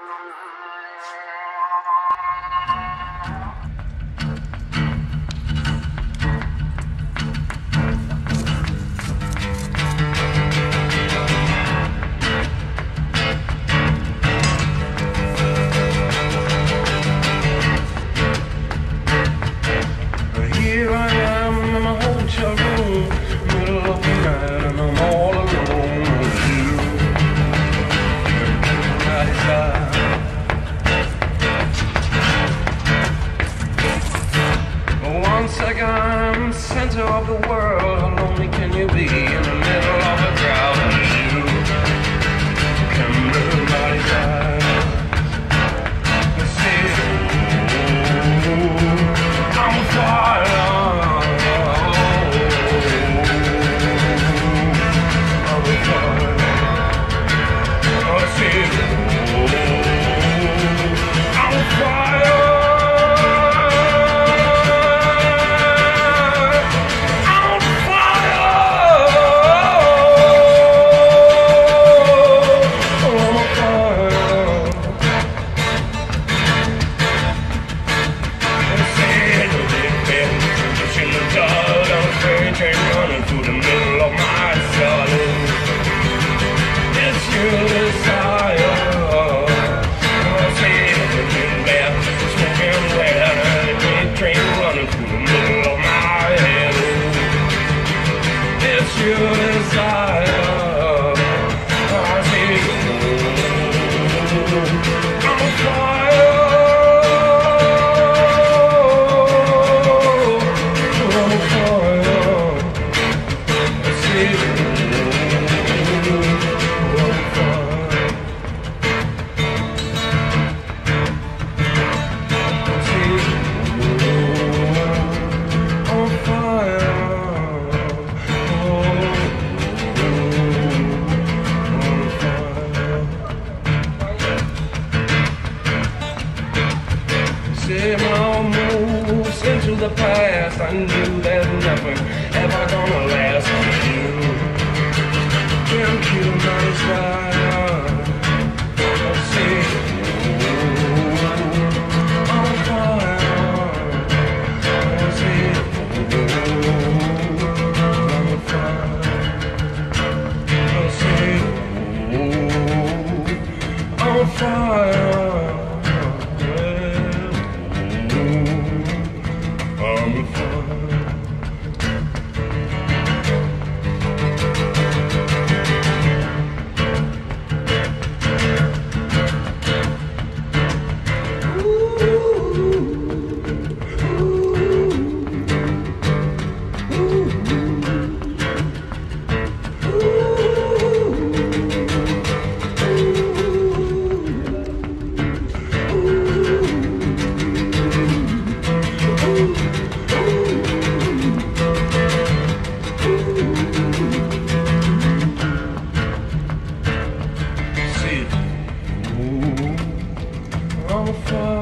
Here I am in my hotel room, middle of the night, and I'm all alone with you. Right side. One second I'm center of the world. How lonely can you be in the middle of a crowd with you? Can everybody die? Let's see. I'm fire. Into the past, I knew that nothing ever gonna last with you. Can't kill my desire. I see on fire. I see on fire. I see on fire. I'm a fire.